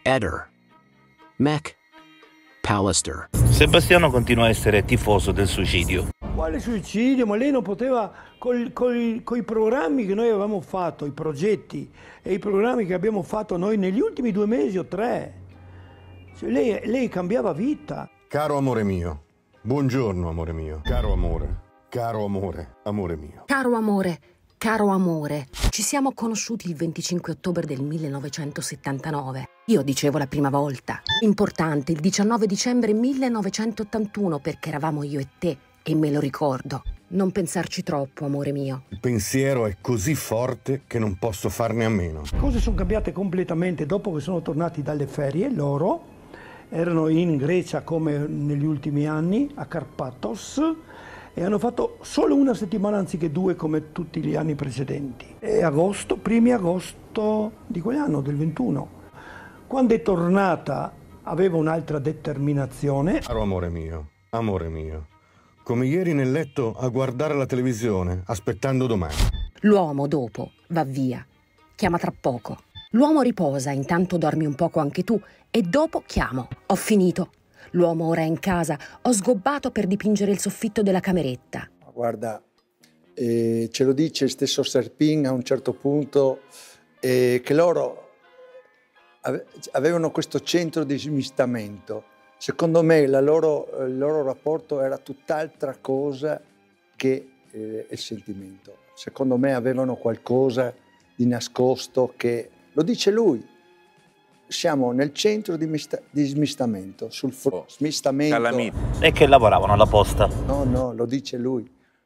Eder, Mac, Pallister. Sebastiano continua a essere tifoso del suicidio. Quale suicidio? Ma lei non poteva, coi programmi che noi avevamo fatto, i progetti e i programmi che abbiamo fatto noi negli ultimi 2 mesi o 3, cioè lei cambiava vita. Caro amore mio, buongiorno amore mio, caro amore, amore mio. Caro amore, ci siamo conosciuti il 25 ottobre del 1979. Io dicevo la prima volta. Importante, il 19 dicembre 1981, perché eravamo io e te, e me lo ricordo. Non pensarci troppo, amore mio. Il pensiero è così forte che non posso farne a meno. Le cose sono cambiate completamente dopo che sono tornati dalle ferie. Loro erano in Grecia come negli ultimi anni, a Karpathos, e hanno fatto solo 1 settimana anziché 2 come tutti gli anni precedenti. E primi agosto di quell'anno, del 21. Quando è tornata aveva un'altra determinazione. Caro amore mio, come ieri nel letto a guardare la televisione, aspettando domani. L'uomo dopo va via, chiama tra poco. L'uomo riposa, intanto dormi un poco anche tu, e dopo chiamo. Ho finito. L'uomo ora è in casa, ho sgobbato per dipingere il soffitto della cameretta. Guarda, ce lo dice il stesso Serpin a un certo punto, che loro avevano questo centro di smistamento. Secondo me il loro rapporto era tutt'altra cosa che il sentimento. Secondo me avevano qualcosa di nascosto che, lo dice lui, siamo nel centro di smistamento, sul smistamento. Calamita. E che lavoravano alla posta. No, lo dice lui,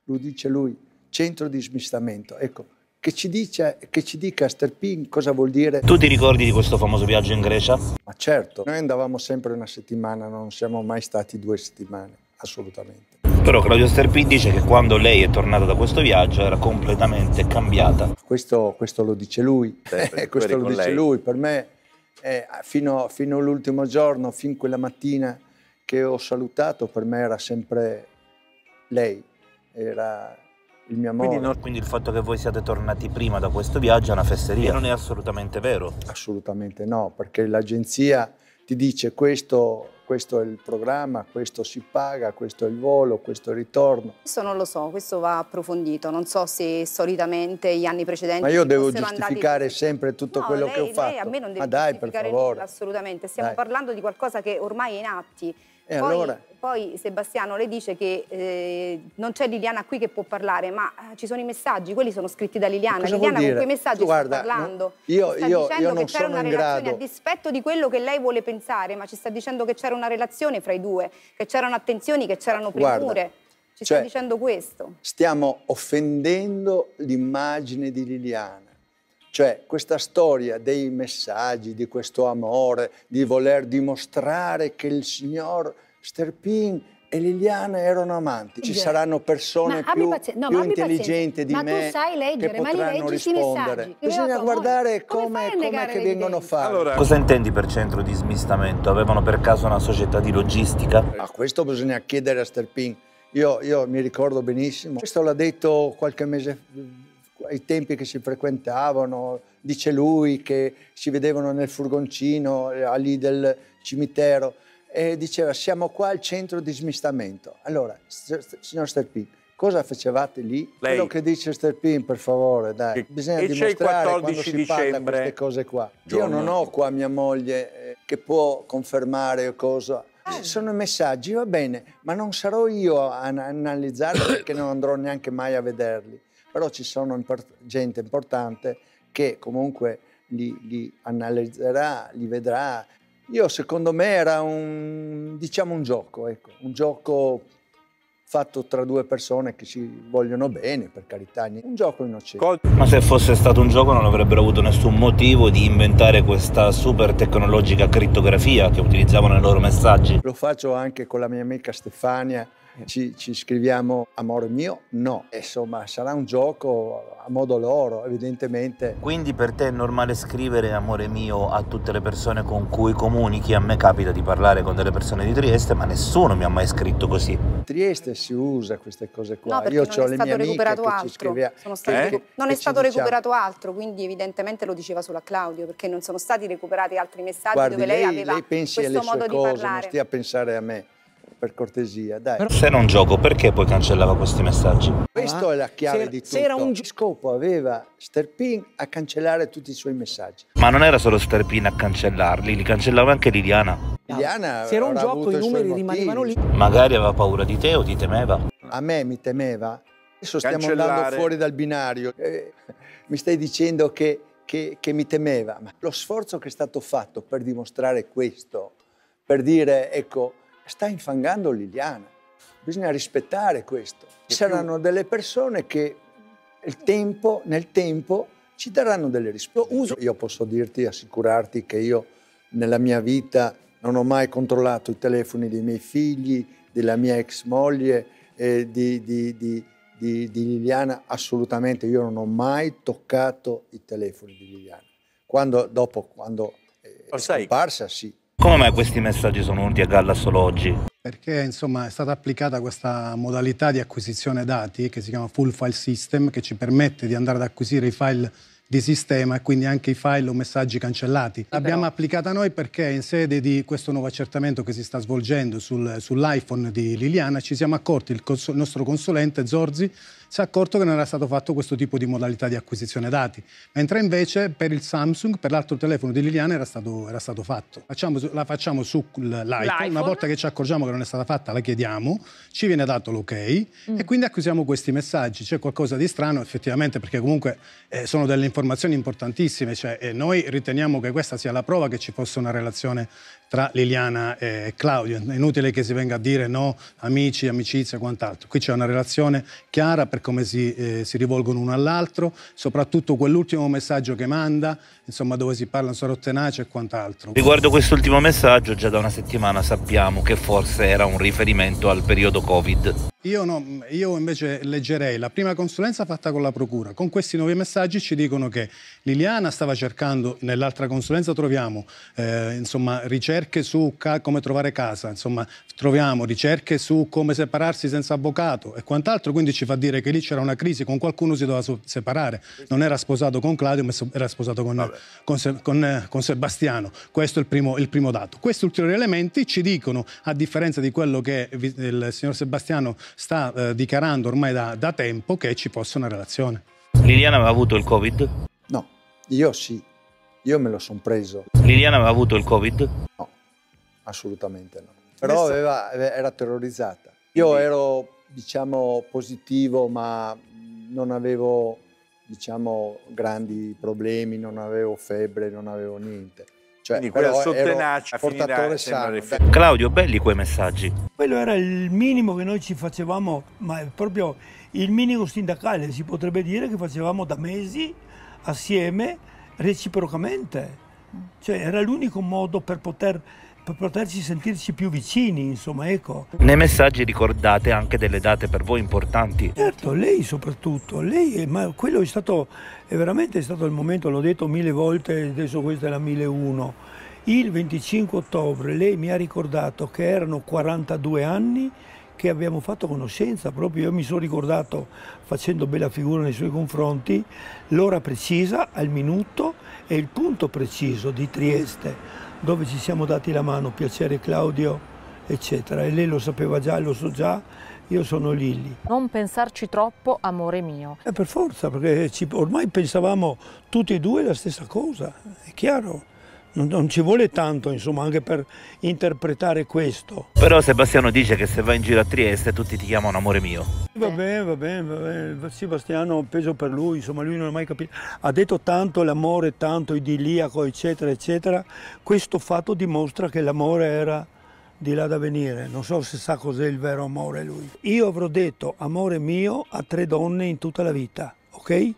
centro di smistamento. Ecco, che ci dica Sterpin cosa vuol dire. Tu ti ricordi di questo famoso viaggio in Grecia? Ma certo, noi andavamo sempre 1 settimana, non siamo mai stati 2 settimane, assolutamente. Però Claudio Sterpin dice che quando lei è tornata da questo viaggio era completamente cambiata. Questo lo dice lui, questo lo dice lui. Per me, fino all'ultimo giorno, fin quella mattina che ho salutato, per me era sempre lei, era il mio amore. Quindi il fatto che voi siate tornati prima da questo viaggio è una fesseria. E non è assolutamente vero. Assolutamente no, perché l'agenzia ti dice questo è il programma, questo si paga, questo è il volo, questo è il ritorno. Questo non lo so, questo va approfondito, non so se solitamente gli anni precedenti... Ma io devo giustificare sempre tutto quello che ho fatto. Lei a me non deve dai, giustificare per favore. nulla, assolutamente, stiamo parlando di qualcosa che ormai è in atti. Poi Sebastiano, lei dice che non c'è Liliana qui che può parlare, ma ci sono i messaggi, quelli sono scritti da Liliana. Liliana con quei messaggi sta parlando. Io dicendo non che c'era una relazione, a dispetto di quello che lei vuole pensare, ma ci sta dicendo che c'era una relazione fra i due, che c'erano attenzioni, che c'erano premure. Ci sta dicendo questo. Stiamo offendendo l'immagine di Liliana. Cioè, questa storia dei messaggi, di questo amore, di voler dimostrare che il signor Sterpin e Liliana erano amanti. Ci saranno persone più intelligenti di me tu sai leggere, che potranno rispondere. Bisogna guardare come che vengono fatti. Allora, cosa intendi per centro di smistamento? Avevano per caso una società di logistica? A questo bisogna chiedere a Sterpin. Io mi ricordo benissimo. Questo l'ha detto qualche mese fa. Ai tempi che si frequentavano, dice lui che si vedevano nel furgoncino lì del cimitero e diceva siamo qua al centro di smistamento. Allora, signor Sterpin, cosa facevate lì? Lei. Quello che dice Sterpin, per favore, dai. Bisogna dimostrare quando si parla queste cose qua. Io non ho qua mia moglie che può confermare cosa. Sono messaggi, va bene, ma non sarò io a analizzarli perché non andrò neanche mai a vederli. Però ci sono gente importante che comunque li analizzerà, li vedrà. Secondo me era un gioco, ecco, un gioco fatto tra 2 persone che si vogliono bene, per carità, un gioco innocente. Ma se fosse stato un gioco non avrebbero avuto nessun motivo di inventare questa super tecnologica crittografia che utilizzavano nei loro messaggi. Lo faccio anche con la mia amica Stefania, ci scriviamo amore mio? No. Insomma, sarà un gioco a modo loro, evidentemente. Quindi per te è normale scrivere amore mio a tutte le persone con cui comunichi? A me capita di parlare con delle persone di Trieste, ma nessuno mi ha mai scritto così. A Trieste si usa queste cose qua. No, perché io non è stato recuperato altro. Non è stato recuperato altro, quindi evidentemente lo diceva solo a Claudio, perché non sono stati recuperati altri messaggi. Guardi, dove lei aveva pensi questo alle sue modo cose, di parlare. non stia a pensare a me, per cortesia, dai. Se era un gioco, perché poi cancellava questi messaggi? Questo è la chiave di tutto. Se era un scopo aveva Sterpin a cancellare tutti i suoi messaggi. Ma non era solo Sterpin a cancellarli, li cancellava anche Liliana. Liliana, se era un gioco i numeri rimanevano lì. Magari aveva paura di te o ti temeva? A me mi temeva? Adesso stiamo andando fuori dal binario. Mi stai dicendo che mi temeva, ma lo sforzo che è stato fatto per dimostrare questo, per dire, ecco, sta infangando Liliana, bisogna rispettare questo. Ci saranno delle persone che nel tempo ci daranno delle risposte. Io posso dirti, assicurarti che io nella mia vita non ho mai controllato i telefoni dei miei figli, della mia ex moglie, di Liliana, assolutamente. Io non ho mai toccato i telefoni di Liliana. Quando è scomparsa, sì. Come mai questi messaggi sono venuti a galla solo oggi? Perché insomma è stata applicata questa modalità di acquisizione dati che si chiama Full File System, che ci permette di andare ad acquisire i file di sistema e quindi anche i file o messaggi cancellati. L'abbiamo applicata noi perché in sede di questo nuovo accertamento che si sta svolgendo sull'iPhone di Liliana ci siamo accorti, il nostro consulente Zorzi si è accorto che non era stato fatto questo tipo di modalità di acquisizione dati, mentre invece per il Samsung, per l'altro telefono di Liliana era stato fatto. La facciamo sull'iPhone, una volta che ci accorgiamo che non è stata fatta la chiediamo, ci viene dato l'ok e quindi acquisiamo questi messaggi. C'è qualcosa di strano effettivamente perché comunque sono delle informazioni importantissime, cioè noi riteniamo che questa sia la prova che ci fosse una relazione tra Liliana e Claudio. È inutile che si venga a dire no, amici, amicizia e quant'altro. Qui c'è una relazione chiara per come si rivolgono uno all'altro, soprattutto quell'ultimo messaggio che manda, insomma, dove si parla sarò tenace e quant'altro. Riguardo quest'ultimo messaggio, già da una settimana sappiamo che forse era un riferimento al periodo Covid. Io invece leggerei la prima consulenza fatta con la procura. Con questi nuovi messaggi ci dicono che Liliana stava cercando, nell'altra consulenza troviamo insomma, ricerche su come trovare casa, insomma, troviamo ricerche su come separarsi senza avvocato e quant'altro, quindi ci fa dire che lì c'era una crisi, con qualcuno si doveva separare. Non era sposato con Claudio, ma era sposato con Sebastiano. Questo è il primo dato. Questi ulteriori elementi ci dicono, a differenza di quello che il signor Sebastiano sta dichiarando ormai da tempo, che ci fosse una relazione. Liliana aveva avuto il Covid? No, io sì, io me lo sono preso. Liliana aveva avuto il Covid? No, assolutamente no. Però era terrorizzata. Io ero, diciamo, positivo, ma non avevo, diciamo, grandi problemi, non avevo febbre, non avevo niente. Cioè, quindi quella sottenacia portatore sano. Claudio, belli quei messaggi. Quello era il minimo che noi ci facevamo, ma è proprio il minimo sindacale, si potrebbe dire, che facevamo da mesi assieme, reciprocamente. Cioè era l'unico modo per poterci sentirci più vicini, insomma, ecco. Nei messaggi ricordate anche delle date per voi importanti. Certo, lei soprattutto, ma quello è veramente stato il momento, l'ho detto 1000 volte, adesso questa è la 1001. Il 25 ottobre lei mi ha ricordato che erano 42 anni che abbiamo fatto conoscenza, proprio io mi sono ricordato, facendo bella figura nei suoi confronti, l'ora precisa, al minuto e il punto preciso di Trieste, dove ci siamo dati la mano, piacere Claudio, eccetera. E lei lo sapeva già, lo so già, io sono Lilli. Non pensarci troppo, amore mio. Per forza, perché ormai pensavamo tutti e due la stessa cosa, è chiaro. Non ci vuole tanto, insomma, anche per interpretare questo. Però Sebastiano dice che se vai in giro a Trieste tutti ti chiamano amore mio. Va bene. Sebastiano, peso per lui, insomma, lui non ha mai capito. Ha detto tanto l'amore, tanto idilliaco, eccetera, eccetera. Questo fatto dimostra che l'amore era di là da venire. Non so se sa cos'è il vero amore lui. Io avrò detto amore mio a 3 donne in tutta la vita, ok?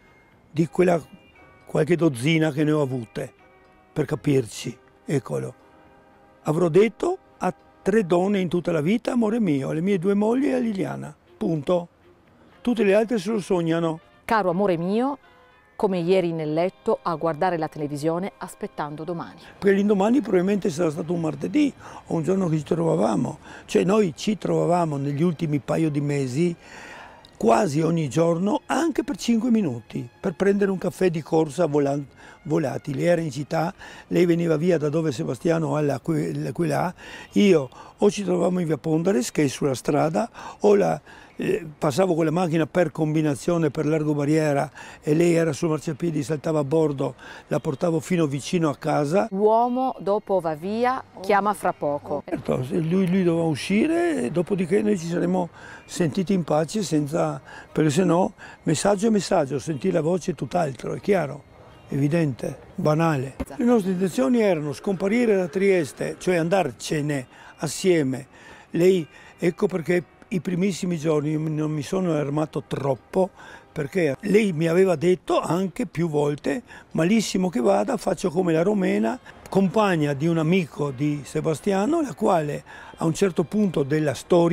Di quella qualche dozzina che ne ho avute. Per capirci, eccolo. Avrò detto a 3 donne in tutta la vita, amore mio, le mie 2 mogli e Liliana, punto. Tutte le altre se lo sognano. Caro amore mio, come ieri nel letto a guardare la televisione aspettando domani. Perché l'indomani probabilmente sarà stato un martedì o un giorno che ci trovavamo. Cioè noi ci trovavamo negli ultimi paio di mesi quasi ogni giorno, anche per 5 minuti, per prendere un caffè di corsa volatili. Era in città, lei veniva via da dove Sebastiano alla qui là, io o ci trovavamo in via Pondares, che è sulla strada, o passavo con la macchina per combinazione per Largo Barriera e lei era sul marciapiedi, saltava a bordo, la portavo fino vicino a casa. L'uomo dopo va via, chiama fra poco. Certo, lui doveva uscire e dopodiché noi ci saremmo sentiti in pace senza, perché se no messaggio è messaggio, sentire la voce è tutt'altro, è chiaro, evidente, banale. Le nostre intenzioni erano scomparire da Trieste, cioè andarcene assieme. Lei, ecco perché i primissimi giorni non mi sono armato troppo, perché lei mi aveva detto anche più volte, malissimo che vada, faccio come la Romena, compagna di un amico di Sebastiano, la quale a un certo punto della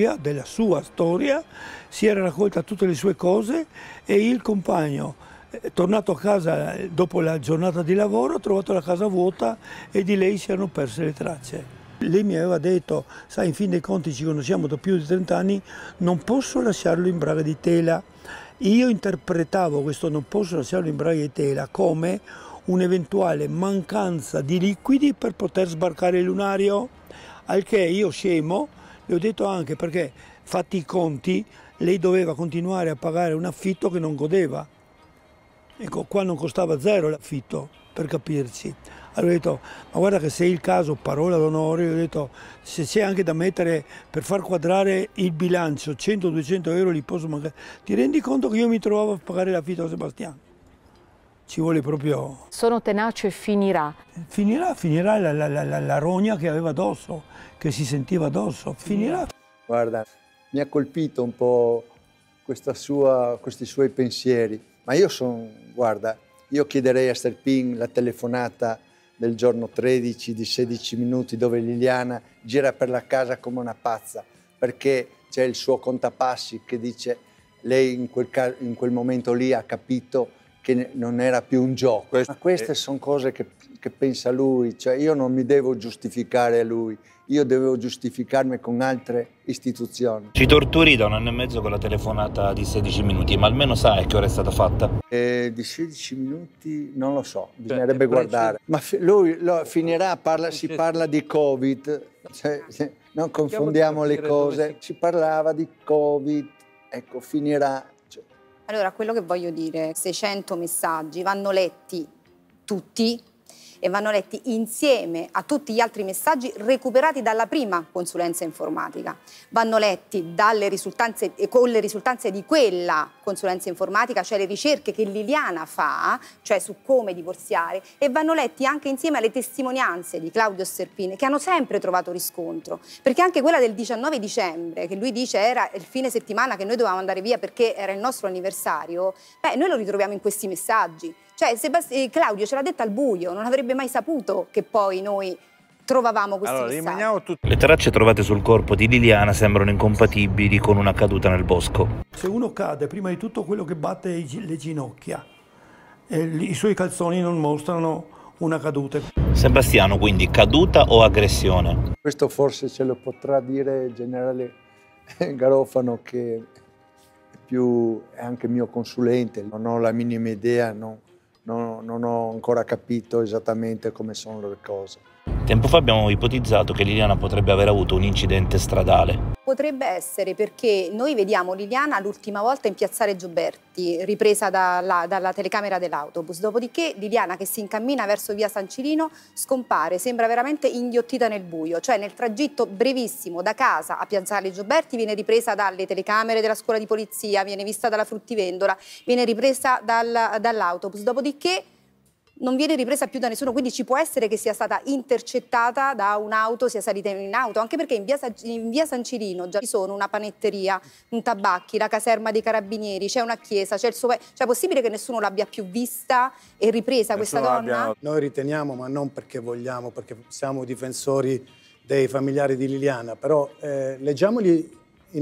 sua storia, si era raccolta tutte le sue cose e il compagno, tornato a casa dopo la giornata di lavoro, ha trovato la casa vuota e di lei si erano perse le tracce. Lei mi aveva detto, sai, in fin dei conti ci conosciamo da più di 30 anni, non posso lasciarlo in braga di tela. Io interpretavo questo non posso lasciarlo in braga di tela come un'eventuale mancanza di liquidi per poter sbarcare il lunario, al che io scemo, le ho detto anche perché, fatti i conti, lei doveva continuare a pagare un affitto che non godeva. Ecco, qua non costava 0 l'affitto, per capirci. Allora ho detto, ma guarda che se è il caso, parola d'onore, ho detto, se c'è anche da mettere per far quadrare il bilancio, 100-200 euro li posso mancare. Ti rendi conto che io mi trovavo a pagare l'affitto a Sebastiano? Ci vuole proprio... Sono tenace e finirà. Finirà la rogna che aveva addosso, che si sentiva addosso, finirà. Guarda, mi ha colpito un po' questi suoi pensieri, ma guarda, io chiederei a Sterpin la telefonata del giorno 13 di 16 minuti dove Liliana gira per la casa come una pazza perché c'è il suo contapassi che dice lei in quel momento lì ha capito che non era più un gioco. Ma queste sono cose che pensa lui, cioè io non mi devo giustificare a lui, io devo giustificarmi con altre istituzioni. Ci torturi da 1 anno e mezzo con la telefonata di 16 minuti, ma almeno sai che ora è stata fatta? Di 16 minuti non lo so, bisognerebbe guardare. Ma lui finirà, si parla di Covid, cioè, non confondiamo le cose, si parlava di Covid, ecco, finirà. Allora, quello che voglio dire, 600 messaggi vanno letti tutti e vanno letti insieme a tutti gli altri messaggi recuperati dalla prima consulenza informatica. Vanno letti con le risultanze di quella consulenza informatica, cioè le ricerche che Liliana fa, cioè su come divorziare, e vanno letti anche insieme alle testimonianze di Claudio Sterpin, che hanno sempre trovato riscontro, perché anche quella del 19 dicembre, che lui dice era il fine settimana che noi dovevamo andare via perché era il nostro anniversario, noi lo ritroviamo in questi messaggi. Cioè Claudio ce l'ha detta al buio, non avrebbe mai saputo che poi noi trovavamo questi messaggi. Le tracce trovate sul corpo di Liliana sembrano incompatibili con una caduta nel bosco. Se uno cade, prima di tutto quello che batte le ginocchia. I suoi calzoni non mostrano una caduta. Sebastiano, quindi caduta o aggressione? Questo forse ce lo potrà dire il generale Garofano, che è anche mio consulente. Non ho la minima idea, non ho ancora capito esattamente come sono le cose. Tempo fa abbiamo ipotizzato che Liliana potrebbe aver avuto un incidente stradale. Potrebbe essere, perché noi vediamo Liliana l'ultima volta in piazzale Gioberti, ripresa dalla telecamera dell'autobus. Dopodiché Liliana, che si incammina verso via San Cirino, scompare, sembra veramente inghiottita nel buio. Cioè nel tragitto brevissimo da casa a piazzale Gioberti viene ripresa dalle telecamere della scuola di polizia, viene vista dalla fruttivendola, viene ripresa dall'autobus. Dopodiché non viene ripresa più da nessuno, quindi ci può essere che sia stata intercettata da un'auto, sia salita in auto, anche perché in via San Cirino già ci sono una panetteria, un tabacchi, la caserma dei carabinieri, c'è una chiesa, c'è il suo... Cioè è possibile che nessuno l'abbia più vista e ripresa questa donna? Noi riteniamo, ma non perché vogliamo, perché siamo difensori dei familiari di Liliana, però leggiamoli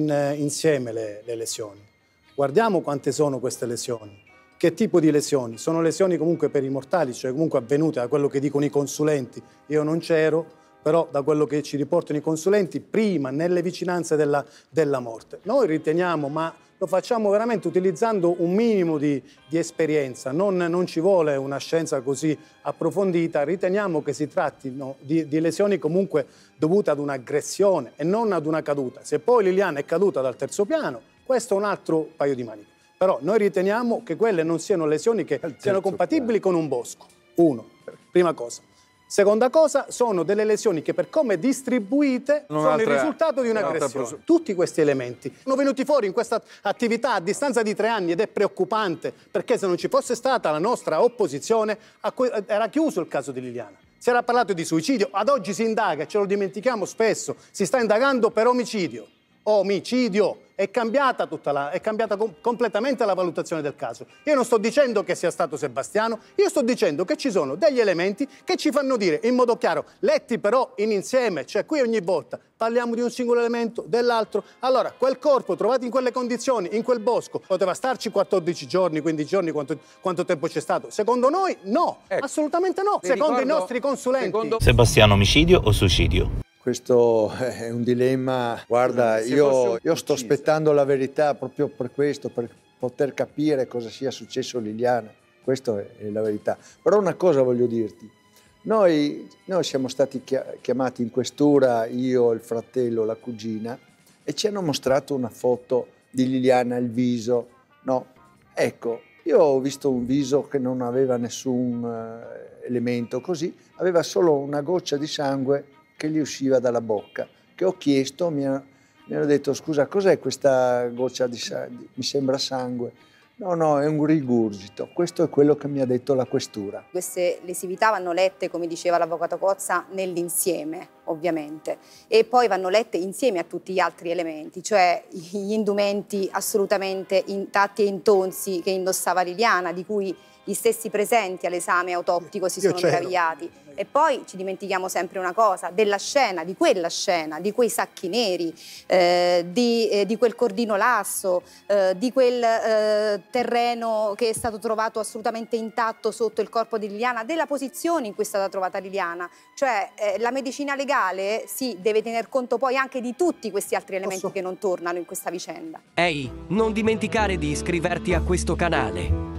insieme le lesioni. Guardiamo quante sono queste lesioni. Che tipo di lesioni? Sono lesioni comunque per i mortali, cioè comunque avvenute da quello che dicono i consulenti. Io non c'ero, però da quello che ci riportano i consulenti, prima, nelle vicinanze della morte. Noi riteniamo, ma lo facciamo veramente utilizzando un minimo di esperienza, non ci vuole una scienza così approfondita, riteniamo che si trattino di lesioni comunque dovute ad un'aggressione e non ad una caduta. Se poi Liliana è caduta dal terzo piano, questo è un altro paio di maniche. Però noi riteniamo che quelle non siano lesioni che siano compatibili con un bosco. Uno, prima cosa. Seconda cosa, sono delle lesioni che per come distribuite sono il risultato di un'aggressione. Tutti questi elementi sono venuti fuori in questa attività a distanza di 3 anni ed è preoccupante, perché se non ci fosse stata la nostra opposizione era chiuso il caso di Liliana. Si era parlato di suicidio, ad oggi si indaga, ce lo dimentichiamo spesso, si sta indagando per omicidio. Omicidio! È cambiata completamente la valutazione del caso. Io non sto dicendo che sia stato Sebastiano, io sto dicendo che ci sono degli elementi che ci fanno dire in modo chiaro, letti però in insieme, cioè qui ogni volta parliamo di un singolo elemento, dell'altro. Allora, quel corpo trovato in quelle condizioni, in quel bosco, poteva starci 14 giorni, 15 giorni, quanto tempo c'è stato? Secondo noi no, assolutamente no, secondo i nostri consulenti. Sebastiano, omicidio o suicidio? Questo è un dilemma, guarda, io sto aspettando la verità proprio per questo, per poter capire cosa sia successo a Liliana, questa è la verità. Però una cosa voglio dirti, noi siamo stati chiamati in questura, io, il fratello, la cugina, e ci hanno mostrato una foto di Liliana, il viso, no? Ecco, io ho visto un viso che non aveva nessun elemento così, aveva solo una goccia di sangue che gli usciva dalla bocca, che ho chiesto, mi hanno detto scusa cos'è questa goccia di sangue, mi sembra sangue. No, è un rigurgito, questo è quello che mi ha detto la questura. Queste lesività vanno lette, come diceva l'avvocato Cozza, nell'insieme ovviamente, e poi vanno lette insieme a tutti gli altri elementi, cioè gli indumenti assolutamente intatti e intonsi che indossava Liliana, di cui gli stessi presenti all'esame autoptico si sono meravigliati. E poi ci dimentichiamo sempre una cosa, della scena, di quella scena, di quei sacchi neri, di quel cordino lasso, di quel terreno che è stato trovato assolutamente intatto sotto il corpo di Liliana, della posizione in cui è stata trovata Liliana. Cioè la medicina legale sì, deve tener conto poi anche di tutti questi altri elementi che non tornano in questa vicenda. Ehi, non dimenticare di iscriverti a questo canale.